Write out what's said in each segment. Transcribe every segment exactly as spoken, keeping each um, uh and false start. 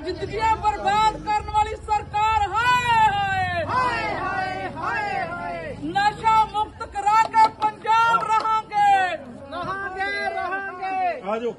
जिंदगियां बर्बाद करने वाली सरकार हाय हाय हाय हाय हाय नशा मुक्त करा के पंजाब रहांगे रहांगे रहांगे। आजो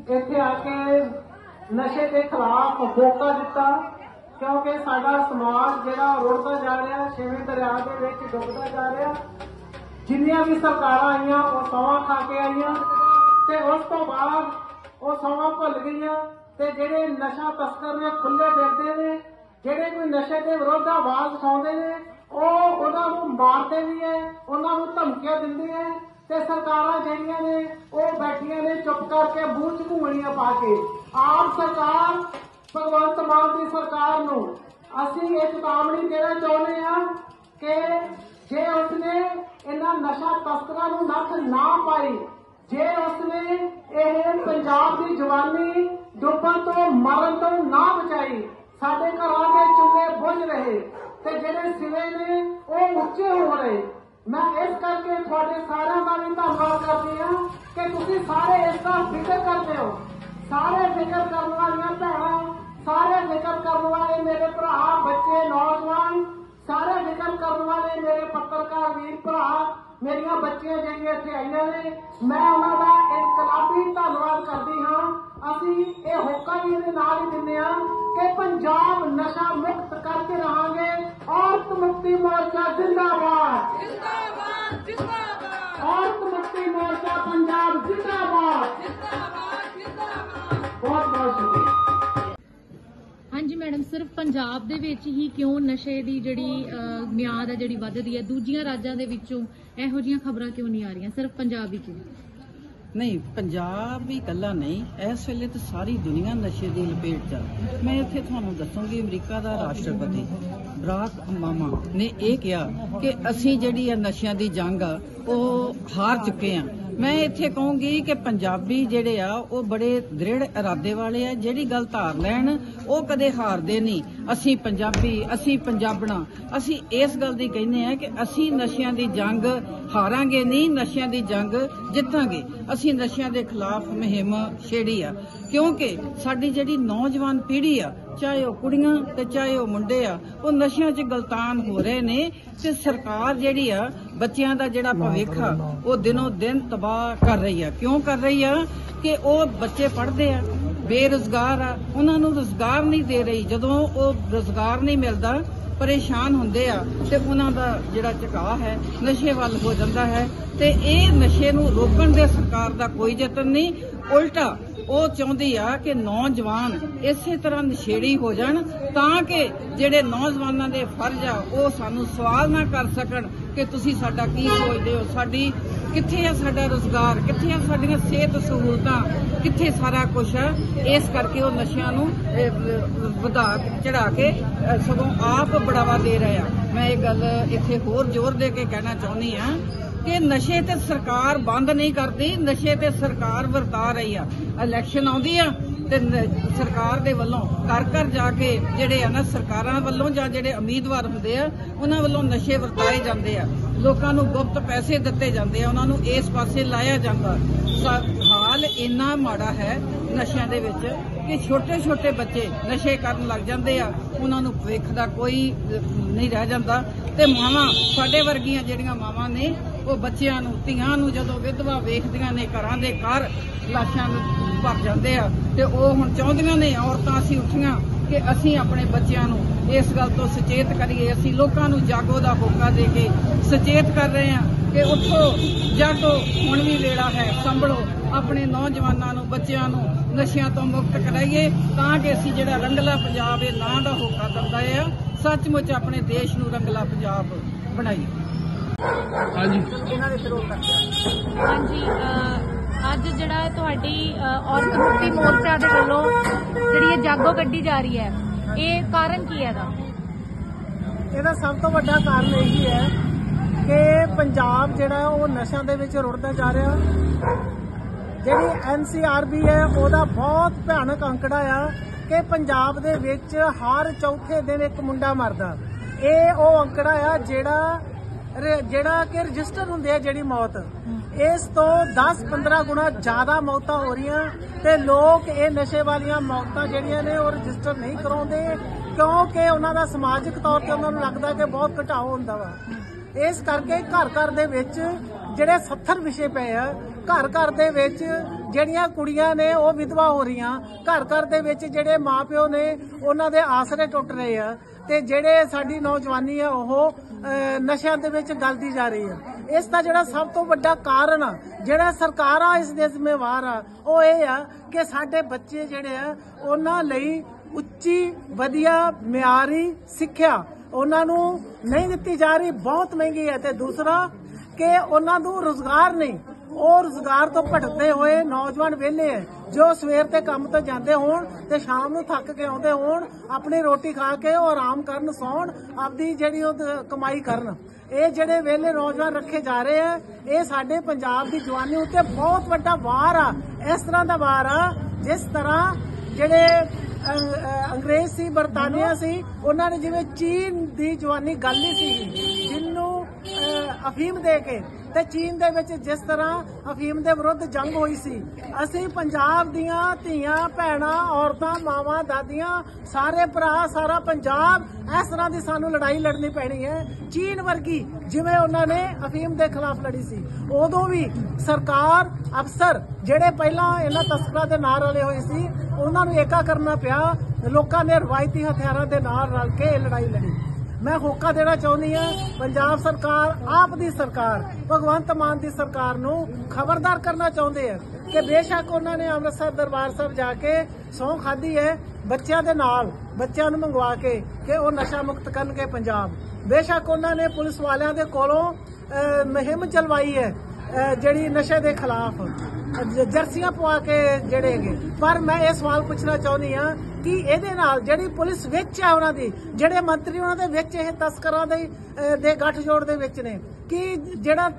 ਇੱਥੇ ਆ ਕੇ ਨਸ਼ੇ ਦੇ ਖਿਲਾਫ ਹੋਕਾ ਦਿੱਤਾ, क्योंकि साडा समाज जिहड़ा रुड़दा जा रहा, छेवें दरिया दे विच डुबदा जा रहा। जिन्नियां भी सरकारां आईयां वो सौवां खा के आईयां ते उस तो बाद वो सौवां भुल गईयां ते जिहड़े नशा तस्कर ने खुले फिरदे ने, जिहड़े कोई नशे के विरोध आवाज उठाउंदे ने ਉਹ ਉਹਨਾਂ ਨੂੰ ਮਾਰਦੇ ਵੀ ਹੈ, ਉਹਨਾਂ ਨੂੰ ਧਮਕੀਆਂ ਦਿੰਦੇ ਹੈ ਤੇ ਸਰਕਾਰਾਂ ਜਿਹੜੀਆਂ ਨੇ ਉਹ ਬੈਠੀਆਂ ਨੇ ਚੁੱਪ ਕਰਕੇ ਮੂੰਹ ਚ ਘੂੰਗਣੀਆਂ ਪਾ ਕੇ। ਆਪ ਸਰਕਾਰ ਭਗਵੰਤ ਮਾਨ ਦੀ ਸਰਕਾਰ ਨੂੰ ਅਸੀਂ ਇਹ ਚੇਤਾਵਨੀ ਦੇਣਾ ਚਾਹੁੰਦੇ ਹਾਂ ਕਿ ਜੇ ਉਸਨੇ ਇਹਨਾਂ ਨਸ਼ਾ ਤਸਕਰਾਂ ਨੂੰ ਨੱਥ ਨਾ ਪਾਈ, ਜੇ ਉਸਨੇ ਇਹ ਪੰਜਾਬ ਦੀ ਜਵਾਨੀ ਡੁੱਬਣ ਤੋਂ ਮਰਨ ਤੋਂ ਨਾ ਬਚਾਈ, ਸਾਡੇ ਘਰਾਂ ਦੇ ਚੁੱਲ੍ਹੇ ਬੁਝ ਰਹੇ ਤੇ ਜਿਹੜੇ ਸਿਵੇ ਨੇ ਉਹ ਉੱਚੇ ਹੋ ਰਹੇ। मैं इस करके थोड़े सारे का भी धन्यवाद करती हूँ कि तुसी सारे इसका फिक्र करते हो, सारे फिक्र करने वाली भैन, सारे फिक्र करने वाले मेरे भरा बच्चे नौजवान, सारे फिक्र करने वाले मेरे पत्रकार वीर भरा, मेरिया बच्चियां जिहड़ियां इत्थे आईयां ने, मैं उन्हां दा इनकलाबी धन्नवाद करदी हां। असीं ये होका भी इहदे नाल ही दिंदे हां कि पंजाब नशा मुक्त करके रहांगे। औरत मुक्ति मोर्चा जिंदाबाद, जिंदाबाद जिंदाबाद, औरत मुक्ति मोर्चा पंजाब जिंदाबाद, जिंदाबाद जिंदाबाद। बहुत बहुत शुक्रिया। हाँ जी मैडम, सिर्फ पंजाब दे विच ही क्यों नशे दी जिहड़ी मियाद है जिहड़ी वधदी है, दूजियां राज्यां दे विचों इहो जिहियां खबरां क्यों नहीं आ रही, सिर्फ पंजाब ही क्यों? नहीं, पंजाब ही कला नहीं, इस वेले तो सारी दुनिया नशे की लपेट च। मैं इत्थे तुहानूं दस्सूंगी, अमरीका का राष्ट्रपति बराक ओबामा ने यह कहा कि असीं जिहड़ी आ नशियां दी जंग आ वो हार चुके हैं। मैं इत्थे कहूंगी कि पंजाबी जिहड़े आ वो बड़े दृढ़ इरादे वाले आ, जिहड़ी गल धार लैण वो कदे हारदे नहीं। असीं पंजाबी, असीं पंजाबणा, असीं इस गल दी कहने आ कि असीं नशियां दी जंग हारांगे नहीं, नशियां दी जंग जितांगे। असीं नशियां दे खिलाफ मुहिम छेड़ी आ, क्योंकि साडी जिहड़ी नौजवान पीढ़ी आ, चाहे वो कुड़ियां ते चाहे वो मुंडे आ, वो नशियां च गलतान हो रहे ने ते सरकार जिहड़ी आ बच्चियां दा जिहड़ा भविख आ वो दिनों दिन तबाह कर रही है। क्यों कर रही है कि वो बच्चे पढ़ते आ, बेरोजगार आ, उन्होंने रोजगार नहीं दे रही। जदों वो रोजगार नहीं मिलता, परेशान होंदे आ ते उन्हां दा जिहड़ा झुकाव है नशे वल हो जाता है। ते इह नशे नूं रोकण दे सरकार दा कोई यतन नहीं, उल्टा वो चाहती आ कि नौजवान इसे तरह नशेड़ी हो जाण तां कि जिहड़े नौजवानां दे फर्ज आ वो सानू सवाल ना कर सकण कि तुसीं साडा की सोचदे हो, साडी कित्थे आ साडा रोजगार, कित्थे आ साडीआं सेहत सहूलतां, कित्थे सारा कुछ है। इस करके वो नशियां नूं वधा चढ़ा के सगों आप बढ़ावा दे रहे आ। मैं ये गल इत्थे होर जोर दे के कहना चाहुंदी हां कि नशे ते सरकार बंद नहीं करती, नशे ते सरकार वरता रही है। इलैक्शन आउंदी आ ते सरकार दे वल्लों घर घर जाके जिहड़े आ ना सरकारां वल्लों जां जिहड़े उम्मीदवार हुंदे आ उन्हां वल्लों नशे वरताए जांदे आ, लोकां नूं गुप्त पैसे दित्ते जांदे आ, उन्हां नूं इस पासे लाया जांदा। हाल इन्ना माड़ा है नशिਆਂ ਦੇ ਵਿੱਚ कि छोटे छोटे बच्चे नशे करन लग जांदे आ, उन्हां नूं भविख दा कोई नहीं रह जांदा ते मावां साडे वर्गियां जिहड़ियां मावां ने वो बच्चियां नूं धीआं नूं जदों विधवा वेखदियां ने घरां दे घर लाशां भर जांदे आ ते ਉਹ ਹੁਣ ਚਾਹੁੰਦੀਆਂ ਨੇ औरतां ਅਸੀਂ ਉੱਠੀਆਂ कि असीं अपने बच्चियां नूं इस गल तो सचेत करिए। असीं लोकां नूं जागो दा होका दे के सचेत कर रहे हैं कि उठो जागो, हुण भी वेला है, संभलो अपने नौजवानों नूं बच्चियां नूं नशियां तो मुक्त कराइए तां कि असीं जिहड़ा रंगला पंजाब इह नां दा होका दिंदा है सचमुच अपने देश नूं रंगला पंजाब बनाइए। हाँ जी, ਅੱਜ ਜਿਹੜਾ ਤੁਹਾਡੀ ਔਰਤ ਮੁਕਤੀ ਮੋਰਚਾ ਦੇ ਵੱਲੋਂ ਜਿਹੜੀ ਇਹ ਜਾਗੋ ਕੱਢੀ ਜਾ ਰਹੀ ਹੈ, ਇਹ ਕਾਰਨ ਕੀ ਹੈ? ਇਹਦਾ ਇਹਦਾ ਸਭ ਤੋਂ ਵੱਡਾ ਕਾਰਨ ਇਹੀ ਹੈ ਕਿ ਪੰਜਾਬ ਜਿਹੜਾ ਉਹ ਨਸ਼ਿਆਂ ਦੇ ਵਿੱਚ ਰੁੜਦਾ ਜਾ ਰਿਹਾ। ਜਿਹੜੀ ਐਨ ਸੀ ਆਰ ਬੀ ਹੈ ਉਹਦਾ ਬਹੁਤ ਭਿਆਨਕ ਅੰਕੜਾ ਆ ਕਿ ਪੰਜਾਬ ਦੇ ਵਿੱਚ ਹਰ ਚੌਥੇ ਦਿਨ ਇੱਕ ਮੁੰਡਾ ਮਰਦਾ। ਇਹ ਉਹ ਅੰਕੜਾ ਆ ਜਿਹੜਾ ਜਿਹੜਾ ਕਿ ਰਜਿਸਟਰ ਹੁੰਦੇ ਆ ਜਿਹੜੀ ਮੌਤ, ਇਸ ਤੋਂ ਦਸ ਪੰਦਰਾਂ ਗੁਣਾ ਜ਼ਿਆਦਾ ਮੌਤਾਂ ਹੋ ਰਹੀਆਂ ਤੇ ਲੋਕ ਇਹ ਨਸ਼ੇ ਵਾਲੀਆਂ ਮੌਤਾਂ ਜਿਹੜੀਆਂ ਨੇ ਉਹ ਰਜਿਸਟਰ ਨਹੀਂ ਕਰਾਉਂਦੇ ਕਿਉਂਕਿ ਉਹਨਾਂ ਦਾ ਸਮਾਜਿਕ ਤੌਰ ਤੇ ਉਹਨਾਂ ਨੂੰ ਲੱਗਦਾ ਕਿ ਬਹੁਤ ਘਟਾਓ ਹੁੰਦਾ ਵਾ। ਇਸ ਕਰਕੇ ਘਰ ਘਰ ਦੇ ਵਿੱਚ ਜਿਹੜੇ ਸੱਤਰ ਵਿਸ਼ੇ ਪਏ ਆ। ਘਰ ਘਰ ਦੇ ਵਿੱਚ ਜਿਹੜੀਆਂ ਕੁੜੀਆਂ ਨੇ ਉਹ ਵਿਧਵਾ ਹੋ ਰਹੀਆਂ, ਘਰ ਘਰ ਦੇ ਵਿੱਚ ਜਿਹੜੇ ਮਾਪਿਓ ਨੇ ਉਹਨਾਂ ਦੇ ਆਸਰੇ ਟੁੱਟ ਰਹੇ ਆ, ਤੇ ਜਿਹੜੇ ਸਾਡੀ ਨੌਜਵਾਨੀ ਆ ਉਹ ਨਸ਼ਿਆਂ ਦੇ ਵਿੱਚ ਗਲਦੀ ਜਾ ਰਹੀ ਹੈ। ਇਸ ਦਾ ਜਿਹੜਾ ਸਭ ਤੋਂ ਵੱਡਾ ਕਾਰਨ ਆ, ਜਿਹੜਾ ਸਰਕਾਰਾਂ ਇਸ ਦੇ ਜ਼ਿੰਮੇਵਾਰ ਆ, ਉਹ ਇਹ ਆ ਕਿ ਸਾਡੇ ਬੱਚੇ ਜਿਹੜੇ ਆ ਉਹਨਾਂ ਲਈ ਉੱਚੀ ਵਧੀਆ ਮਿਆਰੀ ਸਿੱਖਿਆ ਉਹਨਾਂ ਨੂੰ ਨਹੀਂ ਦਿੱਤੀ ਜਾ ਰਹੀ, ਬਹੁਤ ਮਹਿੰਗੀ ਹੈ। ਤੇ ਦੂਸਰਾ ਕਿ ਉਹਨਾਂ ਨੂੰ ਰੁਜ਼ਗਾਰ ਨਹੀਂ, ਉਹ ਰੁਜ਼ਗਾਰ ਤੋਂ ਭਟਕਦੇ ਹੋਏ ਨੌਜਵਾਨ ਵਿਹਲੇ ਹੈ ਜੋ ਸਵੇਰ ਤੇ ਕੰਮ ਤੋਂ ਜਾਂਦੇ ਹੋਣ ਤੇ ਸ਼ਾਮ ਨੂੰ ਥੱਕ ਕੇ ਆਉਂਦੇ ਹੋਣ, ਆਪਣੀ ਰੋਟੀ ਖਾ ਕੇ ਉਹ ਆਰਾਮ ਕਰਨ, ਸੌਣ, ਆਪਦੀ ਜਿਹੜੀ ਉਹ ਕਮਾਈ ਕਰਨ। ਇਹ ਜਿਹੜੇ ਵਿਹਲੇ ਨੌਜਵਾਨ ਰੱਖੇ ਜਾ ਰਹੇ ਆ, ਇਹ ਸਾਡੇ ਪੰਜਾਬ ਦੀ ਜਵਾਨੀ ਉੱਤੇ ਬਹੁਤ ਵੱਡਾ ਵਾਰ ਆ। ਇਸ ਤਰ੍ਹਾਂ ਦਾ ਵਾਰ ਆ ਜਿਸ ਤਰ੍ਹਾਂ ਜਿਹੜੇ ਅੰਗਰੇਜ਼ ਸੀ, ਬਰਤਾਨੀਆ ਸੀ, ਉਹਨਾਂ ਨੇ ਜਿਵੇਂ ਚੀਨ ਦੀ ਜਵਾਨੀ ਗਾਲੀ ਸੀ ਜਿਹਨੂੰ ਅਫੀਮ ਦੇ ਕੇ, ਤੇ ਚੀਨ ਦੇ ਵਿੱਚ ਜਿਸ ਤਰ੍ਹਾਂ ਅਫੀਮ ਦੇ ਵਿਰੁੱਧ ਜੰਗ ਹੋਈ ਸੀ, ਅਸੀਂ ਪੰਜਾਬ ਦੀਆਂ ਧੀਆਂ ਭੈਣਾਂ, ਔਰਤਾਂ, ਮਾਵਾਂ, ਦਾਦੀਆਂ, ਸਾਰੇ ਭਰਾ, ਸਾਰਾ ਪੰਜਾਬ ਇਸ ਤਰ੍ਹਾਂ ਦੀ ਸਾਨੂੰ ਲੜਾਈ ਲੜਨੀ ਪੈਣੀ ਹੈ ਚੀਨ ਵਰਗੀ, ਜਿਵੇਂ ਉਹਨਾਂ ਨੇ ਅਫੀਮ ਦੇ ਖਿਲਾਫ ਲੜੀ ਸੀ। ਉਦੋਂ ਵੀ ਸਰਕਾਰ, ਅਫਸਰ ਜਿਹੜੇ ਪਹਿਲਾਂ ਇਹਨਾਂ ਤਸਕਰਾਂ ਦੇ ਨਾਲ ਰਲੇ ਹੋਏ ਸੀ, ਉਹਨਾਂ ਨੂੰ ਏਕਾ ਕਰਨਾ ਪਿਆ। ਲੋਕਾਂ ਨੇ ਰਵਾਇਤੀ ਹਥਿਆਰਾਂ ਦੇ ਨਾਲ ਰਲ ਕੇ ਇਹ ਲੜਾਈ ਲੜੀ। ਮੈਂ ਹੋਕਾ ਦੇਣਾ ਚਾਹੁੰਦੀ ਹਾਂ ਪੰਜਾਬ ਸਰਕਾਰ, ਆਪ ਦੀ ਸਰਕਾਰ, ਭਗਵੰਤ ਮਾਨ ਦੀ ਸਰਕਾਰ ਨੂੰ ਖਬਰਦਾਰ ਕਰਨਾ ਚਾਹੁੰਦੇ ਆ ਕਿ ਬੇਸ਼ੱਕ ਉਹਨਾਂ ਨੇ ਅੰਮ੍ਰਿਤਸਰ ਦਰਬਾਰ ਸਾਹਿਬ ਜਾ ਕੇ ਸਹੁੰ ਖਾਧੀ ਹੈ ਬੱਚਿਆਂ ਦੇ ਨਾਲ, ਬੱਚਿਆਂ ਨੂੰ ਮੰਗਵਾ ਕੇ ਕਿ ਉਹ ਨਸ਼ਾ ਮੁਕਤ ਕਰਨਗੇ ਪੰਜਾਬ। ਬੇਸ਼ੱਕ ਉਹਨਾਂ ਨੇ ਪੁਲਿਸ ਵਾਲਿਆਂ ਦੇ ਕੋਲੋਂ ਮੁਹਿੰਮ ਚਲਵਾਈ ਹੈ ਜਿਹੜੀ ਨਸ਼ੇ ਦੇ ਖਿਲਾਫ, ਜਰਸੀਆਂ ਪਵਾ ਕੇ ਜਿਹੜੇ ਹੈਗੇ, ਪਰ ਮੈਂ ਇਹ ਸਵਾਲ ਪੁੱਛਣਾ ਚਾਹੁੰਦੀ ਹਾਂ ਕਿ ਇਹਦੇ ਨਾਲ ਜਿਹੜੀ ਪੁਲਿਸ ਵਿੱਚ ਆ, ਉਹਨਾਂ ਦੀ ਜਿਹੜੇ ਮੰਤਰੀ ਉਹਨਾਂ ਦੇ ਵਿੱਚ ਇਹ ਤਸਕਰਾਂ ਦੇ ਦੇ ਗੱਠਜੋੜ ਦੇ ਵਿੱਚ ਨੇ, ਕਿ ਜਿਹੜਾ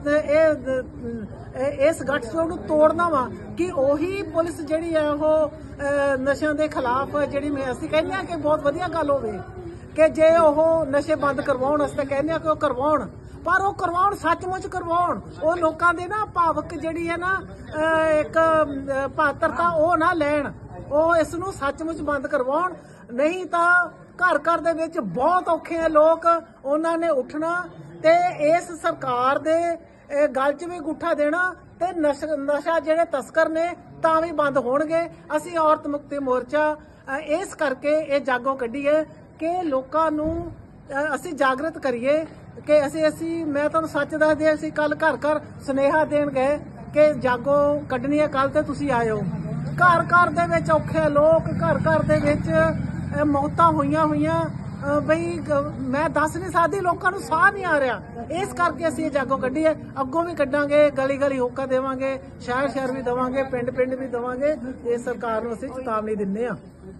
ਇਹ ਇਸ ਗੱਠਜੋੜ ਨੂੰ ਤੋੜਨਾ ਵਾ, ਕਿ ਉਹੀ ਪੁਲਿਸ ਜਿਹੜੀ ਹੈ ਉਹ ਨਸ਼ਿਆਂ ਦੇ ਖਿਲਾਫ ਜਿਹੜੀ, ਮੈਂ ਅਸੀਂ ਕਹਿੰਦੇ ਹਾਂ ਕਿ ਬਹੁਤ ਵਧੀਆ ਗੱਲ ਹੋਵੇ ਕਿ ਜੇ ਉਹ ਨਸ਼ੇ ਬੰਦ ਕਰਵਾਉਣ, ਅਸੀਂ ਕਹਿੰਦੇ ਹਾਂ ਕਿ ਉਹ ਕਰਵਾਉਣ, ਪਰ ਉਹ ਕਰਵਾਉਣ ਸੱਚਮੁੱਚ ਕਰਵਾਉਣ। ਉਹ ਲੋਕਾਂ ਦੇ ਨਾ ਭਾਵਕ ਜਿਹੜੀ ਹੈ ਨਾ ਇੱਕ ਪਾਤਰਤਾ ਉਹ ਨਾ ਲੈਣ, ਉਹ ਇਸ ਨੂੰ ਸੱਚਮੁੱਚ ਬੰਦ ਕਰਵਾਉਣ। ਨਹੀਂ ਤਾਂ ਘਰ ਘਰ ਦੇ ਵਿੱਚ ਬਹੁਤ ਔਖੇ ਆ ਲੋਕ, ਉਹਨਾਂ ਨੇ ਉੱਠਣਾ ਤੇ ਇਸ ਸਰਕਾਰ ਦੇ ਗੱਲ 'ਚ ਵੀ ਗੁੱਠਾ ਦੇਣਾ, ਤੇ ਨਸ਼ਾ ਜਿਹੜੇ ਤਸਕਰ ਨੇ ਤਾਂ ਵੀ ਬੰਦ ਹੋਣਗੇ। ਅਸੀਂ ਔਰਤ ਮੁਕਤੀ ਮੋਰਚਾ ਇਸ ਕਰਕੇ ਇਹ ਜਾਗੋ ਕੱਢੀ ਹੈ ਕਿ ਲੋਕਾਂ ਨੂੰ ਅਸੀਂ ਜਾਗਰਤ ਕਰੀਏ ਕਿ ਅਸੀਂ ਅਸੀਂ ਮੈਂ ਤੁਹਾਨੂੰ ਸੱਚ ਦੱਸਦੇ, ਅਸੀਂ ਕੱਲ ਘਰ ਘਰ ਸੁਨੇਹਾ ਦੇਣ ਗਏ ਕਿ ਜਾਗੋ ਕੱਢਣੀ ਹੈ ਕੱਲ, ਤੇ ਤੁਸੀਂ ਆਇਓ। ਘਰ ਘਰ ਦੇ ਵਿੱਚ ਔਖੇ ਲੋਕ, ਘਰ ਘਰ ਦੇ ਵਿੱਚ ਮੌਤਾਂ ਹੋਈਆਂ ਹੋਈਆਂ, ਬਈ ਮੈਂ ਦੱਸ ਨਹੀਂ ਸਕਦੀ, ਲੋਕਾਂ ਨੂੰ ਸਾਹ ਨਹੀਂ ਆ ਰਿਹਾ। ਇਸ ਕਰਕੇ ਅਸੀਂ ਇਹ ਜਾਗੋ ਕੱਢੀ ਹੈ। ਅੱਗੋਂ ਵੀ ਕੱਢਾਂਗੇ, ਗਲੀ ਗਲੀ ਹੋਕਾ ਦੇਵਾਂਗੇ, ਸ਼ਹਿਰ ਸ਼ਹਿਰ ਵੀ ਦੇਵਾਂਗੇ, ਪਿੰਡ ਪਿੰਡ ਵੀ ਦੇਵਾਂਗੇ। ਇਹ ਸਰਕਾਰ ਨੂੰ ਅਸੀਂ ਚੇਤਾਵਨੀ ਦਿੰਦੇ ਹਾਂ।